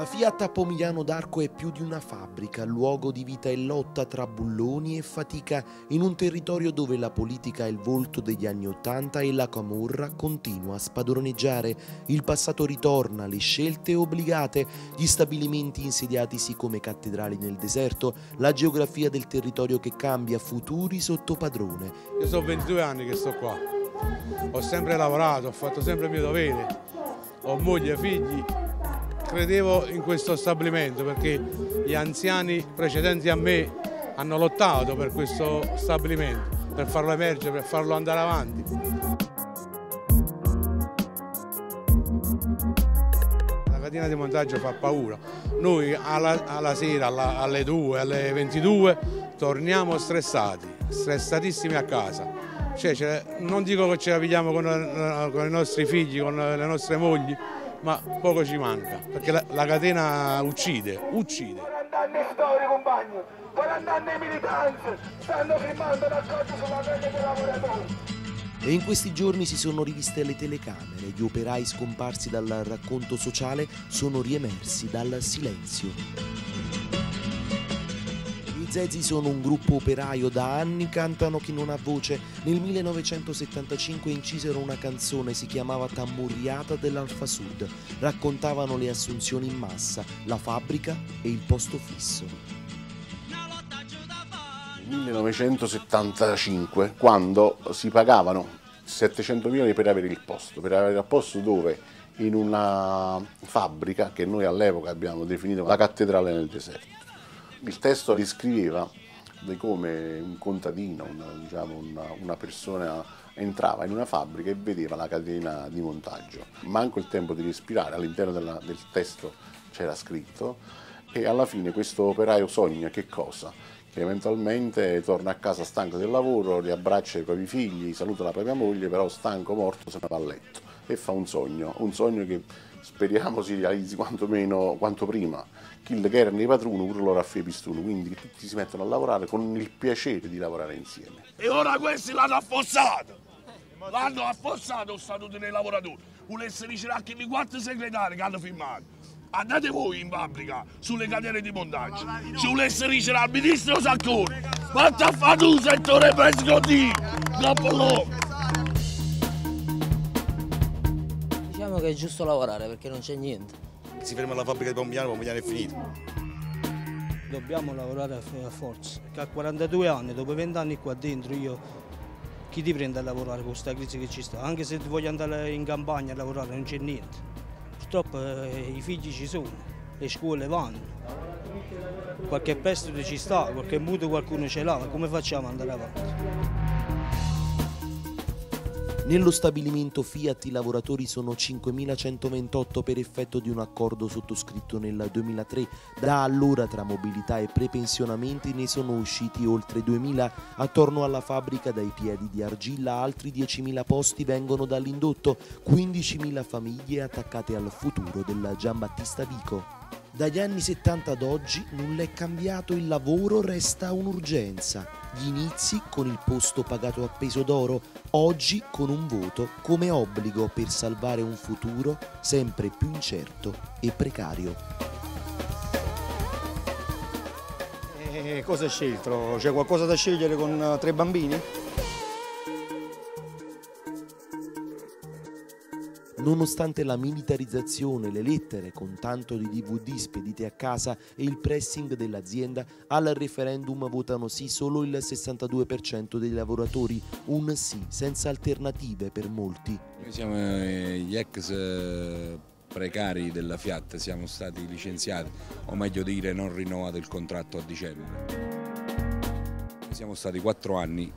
La Fiat a Pomigliano d'Arco è più di una fabbrica, luogo di vita e lotta tra bulloni e fatica, in un territorio dove la politica è il volto degli anni '80 e la camorra continua a spadroneggiare. Il passato ritorna, le scelte obbligate, gli stabilimenti insediatisi come cattedrali nel deserto, la geografia del territorio che cambia, futuri sotto padrone. Io sono 22 anni che sto qua, ho sempre lavorato, ho fatto sempre il mio dovere, ho moglie e figli. Credevo in questo stabilimento perché gli anziani precedenti a me hanno lottato per questo stabilimento, per farlo emergere, per farlo andare avanti. La catena di montaggio fa paura. Noi alla sera, alle 2, alle 22, torniamo stressatissimi a casa. Non dico che ce la pigliamo con i nostri figli, con le nostre mogli, ma poco ci manca, perché la catena uccide. 40 anni di storia, compagno, 40 anni di militanza, stanno firmando l'accordo sulla pelle dei lavoratori. E in questi giorni si sono riviste le telecamere, gli operai scomparsi dal racconto sociale sono riemersi dal silenzio. I Zezi sono un gruppo operaio, da anni cantano Chi non ha voce. Nel 1975 incisero una canzone, si chiamava Tammurriata dell'Alfa Sud. Raccontavano le assunzioni in massa, la fabbrica e il posto fisso. Nel 1975, quando si pagavano 700 milioni per avere il posto dove? In una fabbrica che noi all'epoca abbiamo definito la cattedrale nel deserto. Il testo descriveva di come un contadino, una persona entrava in una fabbrica e vedeva la catena di montaggio. Manco il tempo di respirare, all'interno del testo c'era scritto, e alla fine questo operaio sogna che cosa? Che eventualmente torna a casa stanco del lavoro, riabbraccia i propri figli, saluta la propria moglie, però stanco, morto, se ne va a letto e fa un sogno che speriamo si realizzi quanto prima. Chi che erano i padroni, pure loro a fare pistuno, quindi tutti si mettono a lavorare con il piacere di lavorare insieme. E ora questi l'hanno affossato! L'hanno affossato lo statuto dei lavoratori. Volesse dicere anche i 4 segretari che hanno firmato. Andate voi in fabbrica sulle catene di montaggio. Ci volesse dicere al ministro Sacconi. Fatti a fare tu settore prescrittivo! Troppo lungo! Diciamo che è giusto lavorare perché non c'è niente. Si ferma la fabbrica di Pomigliano è finito. Dobbiamo lavorare a forza, che a 42 anni, dopo 20 anni qua dentro, chi ti prende a lavorare con questa crisi che ci sta? Anche se voglio andare in campagna a lavorare non c'è niente. Purtroppo i figli ci sono, le scuole vanno, qualche prestito ci sta, qualche mutuo qualcuno ce l'ha, come facciamo ad andare avanti? Nello stabilimento Fiat i lavoratori sono 5.128 per effetto di un accordo sottoscritto nel 2003. Da allora tra mobilità e prepensionamenti ne sono usciti oltre 2.000. Attorno alla fabbrica dai piedi di argilla altri 10.000 posti vengono dall'indotto, 15.000 famiglie attaccate al futuro del Giambattista Vico. Dagli anni 70 ad oggi nulla è cambiato, il lavoro resta un'urgenza. Gli inizi con il posto pagato a peso d'oro, oggi con un voto come obbligo per salvare un futuro sempre più incerto e precario. Cosa hai scelto? C'è qualcosa da scegliere con 3 bambini? Nonostante la militarizzazione, le lettere con tanto di DVD spedite a casa e il pressing dell'azienda, al referendum votano sì solo il 62% dei lavoratori, un sì senza alternative per molti. Noi siamo gli ex precari della Fiat, siamo stati licenziati, o meglio dire non rinnovato il contratto a dicembre. Noi siamo stati 4 anni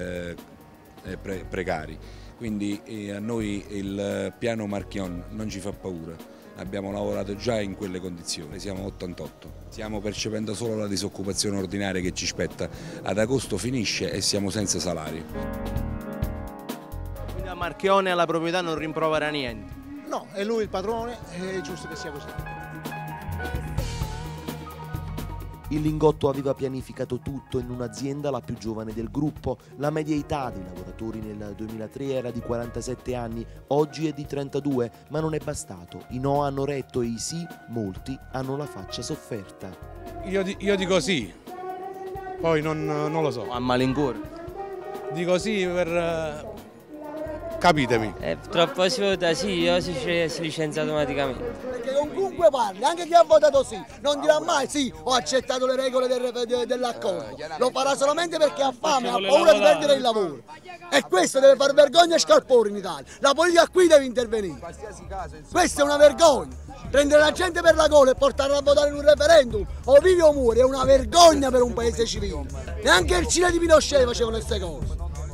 precari. Quindi a noi il piano Marchion non ci fa paura, abbiamo lavorato già in quelle condizioni, siamo 88, stiamo percependo solo la disoccupazione ordinaria che ci spetta, ad agosto finisce e siamo senza salario. Quindi a Marchione alla proprietà non rimprovera niente? No, è lui il padrone, è giusto che sia così. Il Lingotto aveva pianificato tutto in un'azienda la più giovane del gruppo. La media età dei lavoratori nel 2003 era di 47 anni, oggi è di 32, ma non è bastato. I no hanno retto e i sì, molti, hanno la faccia sofferta. Io dico sì, poi non lo so. A malincuore. Dico sì per... capitemi. Purtroppo si vota sì, io si licenzia automaticamente. Perché comunque parli, anche chi ha votato sì, non dirà mai sì, ho accettato le regole dell'accordo. Lo farà solamente perché ha fame, ha paura di perdere il lavoro. E questo deve far vergogna a Scarponi in Italia. La politica qui deve intervenire. Questa è una vergogna. Prendere la gente per la gola e portarla a votare in un referendum, o vivi o muori, è una vergogna per un paese civile. Neanche il Cile di Pinochet facevano queste cose.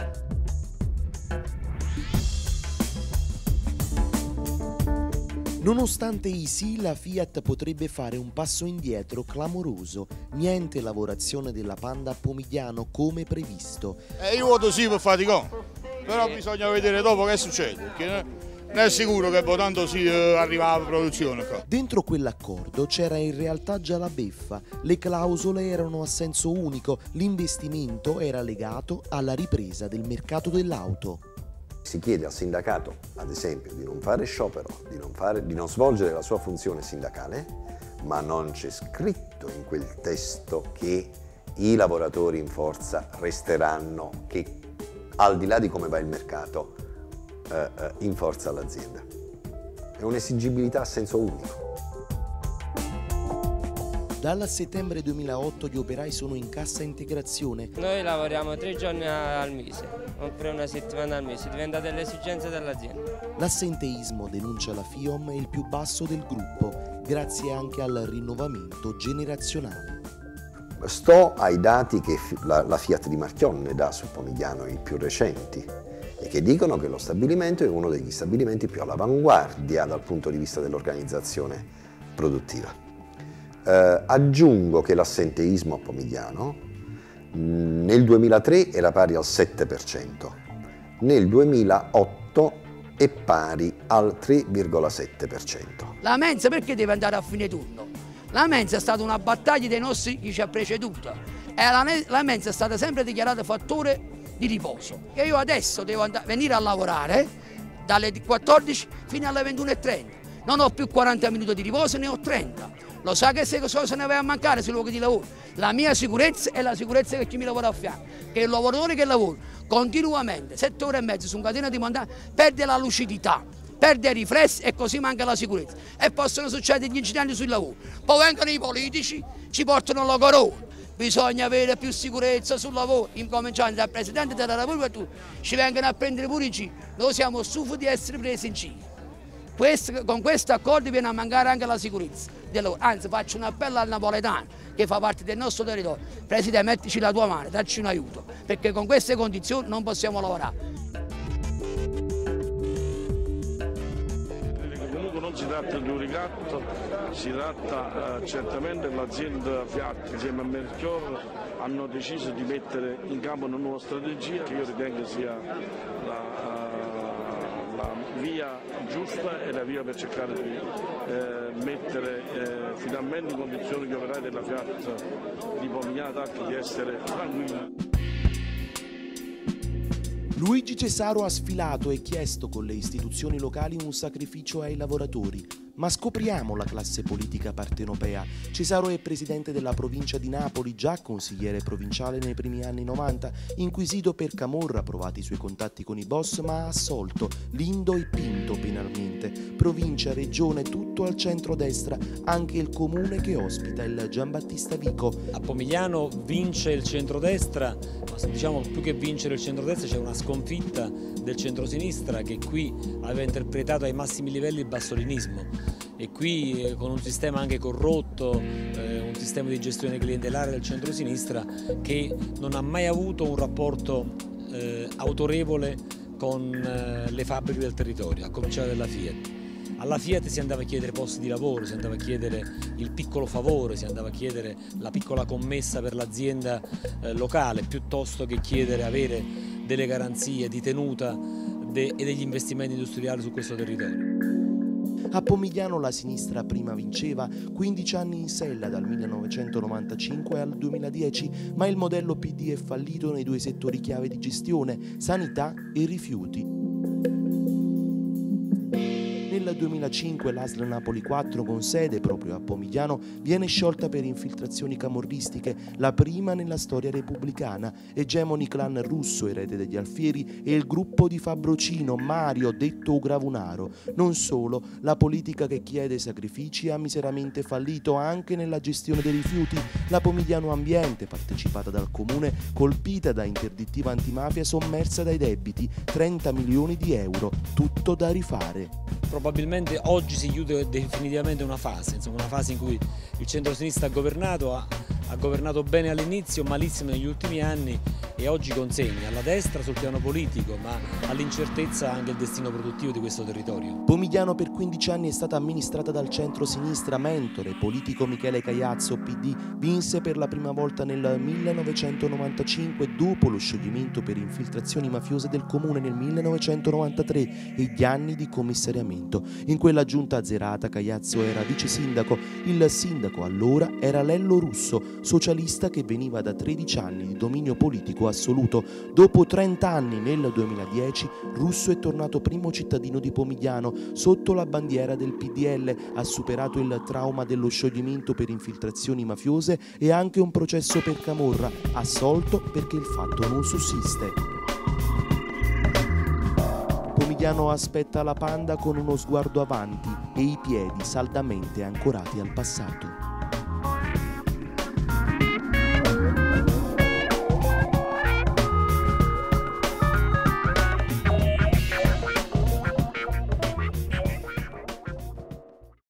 Nonostante i sì, la Fiat potrebbe fare un passo indietro clamoroso. Niente lavorazione della Panda a Pomigliano come previsto. Io voto sì per faticare, però bisogna vedere dopo che succede, perché non è sicuro che votando sì arriva la produzione qua. Dentro quell'accordo c'era in realtà già la beffa. Le clausole erano a senso unico, l'investimento era legato alla ripresa del mercato dell'auto. Si chiede al sindacato, ad esempio, di non fare sciopero, di non svolgere la sua funzione sindacale, ma non c'è scritto in quel testo che i lavoratori in forza resteranno, che al di là di come va il mercato, in forza all'azienda. È un'esigibilità a senso unico. Dal settembre 2008 gli operai sono in cassa integrazione. Noi lavoriamo 3 giorni al mese, oppure una settimana al mese, diventa delle esigenze dell'azienda. L'assenteismo, denuncia la FIOM, è il più basso del gruppo, grazie anche al rinnovamento generazionale. Sto ai dati che la Fiat di Marchionne dà su Pomigliano, i più recenti, e che dicono che lo stabilimento è uno degli stabilimenti più all'avanguardia dal punto di vista dell'organizzazione produttiva. Aggiungo che l'assenteismo a Pomigliano nel 2003 era pari al 7%, nel 2008 è pari al 3,7%. La mensa perché deve andare a fine turno? La mensa è stata una battaglia dei nostri chi ci ha preceduto e la mensa è stata sempre dichiarata fattore di riposo. E io adesso devo venire a lavorare dalle 14 fino alle 21:30. Non ho più 40 minuti di riposo, ne ho 30. Lo sa che se cosa ne va a mancare sui luoghi di lavoro? La mia sicurezza è la sicurezza che chi mi lavora a fianco. Che il lavoratore che lavora continuamente 7 ore e mezzo su un catena di montaggio perde la lucidità, perde i riflessi e così manca la sicurezza. E possono succedere gli incidenti sul lavoro. Poi vengono i politici, ci portano la corona. Bisogna avere più sicurezza sul lavoro, incominciando dal Presidente della Repubblica, tu ci vengono a prendere pure in giro. Noi siamo stufi di essere presi in giro. Con questo accordo viene a mancare anche la sicurezza del lavoro. Anzi, faccio un appello al napoletano che fa parte del nostro territorio. Presidente, mettici la tua mano, dacci un aiuto, perché con queste condizioni non possiamo lavorare. Comunque non si tratta di un ricatto, si tratta certamente l'azienda Fiat insieme a Melchior hanno deciso di mettere in campo una nuova strategia che io ritengo sia la via giusta e la via per cercare di mettere finalmente in condizione gli operai della Fiat di Pomigliano di essere tranquilli. Luigi Cesaro ha sfilato e chiesto con le istituzioni locali un sacrificio ai lavoratori. Ma scopriamo la classe politica partenopea. Cesaro è presidente della provincia di Napoli, già consigliere provinciale nei primi anni 90, inquisito per camorra, provati i suoi contatti con i boss, ma assolto, lindo e pinto penalmente. Provincia, regione, tutto al centro-destra, anche il comune che ospita il Giambattista Vico. A Pomigliano vince il centrodestra, ma diciamo più che vincere il centrodestra c'è una sconfitta del centrosinistra che qui aveva interpretato ai massimi livelli il bassolinismo. E qui con un sistema anche corrotto, un sistema di gestione clientelare del centrosinistra che non ha mai avuto un rapporto autorevole con le fabbriche del territorio, a cominciare dalla Fiat. Alla Fiat si andava a chiedere posti di lavoro, si andava a chiedere il piccolo favore, si andava a chiedere la piccola commessa per l'azienda locale, piuttosto che chiedere avere delle garanzie di tenuta e degli investimenti industriali su questo territorio. A Pomigliano la sinistra prima vinceva 15 anni in sella dal 1995 al 2010, ma il modello PD è fallito nei due settori chiave di gestione, sanità e rifiuti. Nel 2005 l'ASL Napoli 4, con sede proprio a Pomigliano, viene sciolta per infiltrazioni camorristiche, la prima nella storia repubblicana. Egemoni clan russo, erede degli Alfieri, e il gruppo di Fabrocino, Mario, detto Gravunaro. Non solo, la politica che chiede sacrifici ha miseramente fallito anche nella gestione dei rifiuti. La Pomigliano Ambiente, partecipata dal comune, colpita da interdittiva antimafia, sommersa dai debiti, 30 milioni di euro, tutto da rifare. Probabilmente oggi si chiude definitivamente una fase in cui il centro-sinistra ha governato bene all'inizio, malissimo negli ultimi anni, e oggi consegna alla destra sul piano politico, ma all'incertezza anche il destino produttivo di questo territorio. Pomigliano per 15 anni è stata amministrata dal centro-sinistra. Mentore politico Michele Caiazzo, PD, vinse per la prima volta nel 1995 dopo lo scioglimento per infiltrazioni mafiose del comune nel 1993 e gli anni di commissariamento. In quella giunta azzerata Caiazzo era vice sindaco, il sindaco allora era Lello Russo, socialista che veniva da 13 anni di dominio politico assoluto. Dopo 30 anni, nel 2010, Russo è tornato primo cittadino di Pomigliano sotto la bandiera del PDL, ha superato il trauma dello scioglimento per infiltrazioni mafiose e anche un processo per camorra, assolto perché il fatto non sussiste. Pomigliano aspetta la Panda con uno sguardo avanti e i piedi saldamente ancorati al passato.